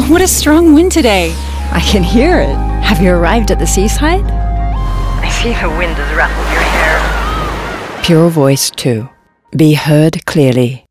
what a strong wind today. I can hear it. Have you arrived at the seaside? I see the wind has ruffled your hair. Pure Voice 2. Be heard clearly.